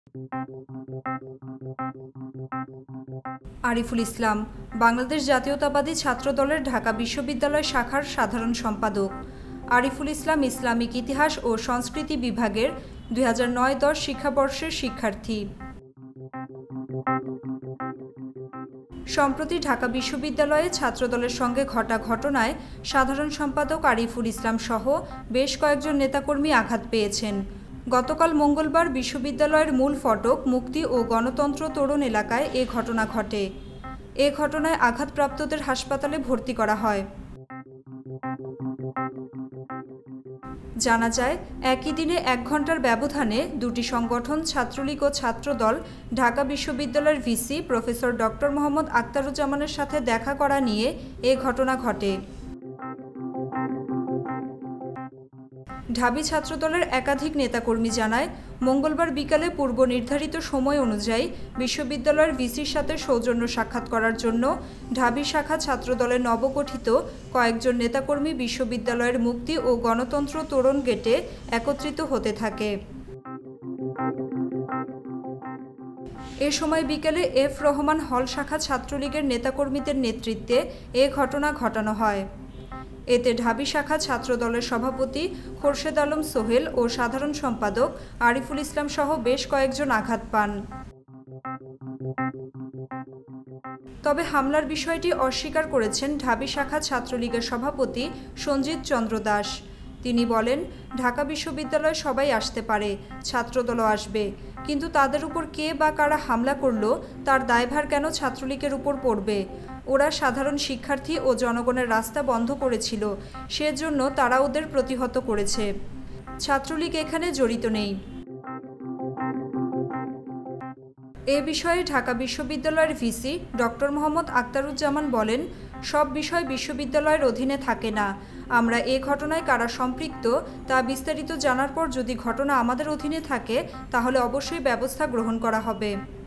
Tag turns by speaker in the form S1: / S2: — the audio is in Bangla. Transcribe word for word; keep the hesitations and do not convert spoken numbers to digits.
S1: আরিফুল ইসলাম বাংলাদেশ জাতীয়তাবাদী ছাত্রদলের ঢাকা বিশ্ববিদ্যালয় শাখার সাধারণ সম্পাদক। আরিফুল ইসলাম ইসলামিক ইতিহাস ও সংস্কৃতি বিভাগের দুই হাজার নয় দশ শিক্ষাবর্ষের শিক্ষার্থী। সম্প্রতি ঢাকা বিশ্ববিদ্যালয়ে ছাত্রদলের সঙ্গে ঘটা ঘটনায় সাধারণ সম্পাদক আরিফুল ইসলাম সহ বেশ কয়েকজন নেতাকর্মী আঘাত পেয়েছেন। গতকাল মঙ্গলবার বিশ্ববিদ্যালয়ের মূল ফটক মুক্তি ও গণতন্ত্র তোরণ এলাকায় এ ঘটনা ঘটে। এ ঘটনায় আঘাতপ্রাপ্তদের হাসপাতালে ভর্তি করা হয়। জানা যায়, একই দিনে এক ঘণ্টার ব্যবধানে দুটি সংগঠন ছাত্রলীগ ও ছাত্রদল ঢাকা বিশ্ববিদ্যালয়ের ভিসি প্রফেসর ডক্টর মোহাম্মদ আখতারুজ্জামানের সাথে দেখা করা নিয়ে এ ঘটনা ঘটে। ঢাবি ছাত্রদলের একাধিক নেতাকর্মী জানায়, মঙ্গলবার বিকালে পূর্ব নির্ধারিত সময় অনুযায়ী বিশ্ববিদ্যালয়ের ভিসির সাথে সৌজন্য সাক্ষাৎ করার জন্য ঢাবি শাখা ছাত্রদলের নবগঠিত কয়েকজন নেতাকর্মী বিশ্ববিদ্যালয়ের মুক্তি ও গণতন্ত্র তোরণ গেটে একত্রিত হতে থাকে। এ সময় বিকেলে এফ রহমান হল শাখা ছাত্রলীগের নেতাকর্মীদের নেতৃত্বে এ ঘটনা ঘটানো হয়। এতে ঢাবি শাখা ছাত্রদলের সভাপতি খোরশেদ আলম সোহেল ও সাধারণ সম্পাদক আরিফুল ইসলাম সহ বেশ কয়েকজন আঘাত পান। তবে হামলার বিষয়টি অস্বীকার করেছেন ঢাবি শাখা ছাত্রলীগের সভাপতি সঞ্জিত চন্দ্র দাস। তিনি বলেন, ঢাকা বিশ্ববিদ্যালয়ে সবাই আসতে পারে, ছাত্রদলও আসবে, কিন্তু তাদের উপর কে বা কারা হামলা করল তার দায়ভার কেন ছাত্রলীগের উপর পড়বে? ওরা সাধারণ শিক্ষার্থী ও জনগণের রাস্তা বন্ধ করেছিল, সেজন্য তারা ওদের প্রতিহত করেছে। ছাত্রলীগ এখানে জড়িত নেই। এ বিষয়ে ঢাকা বিশ্ববিদ্যালয়ের ভিসি ডক্টর মোহাম্মদ আখতারুজ্জামান বলেন, সব বিষয় বিশ্ববিদ্যালয়ের অধীনে থাকে না। আমরা এ ঘটনায় কারা সম্পৃক্ত তা বিস্তারিত জানার পর যদি ঘটনা আমাদের অধীনে থাকে তাহলে অবশ্যই ব্যবস্থা গ্রহণ করা হবে।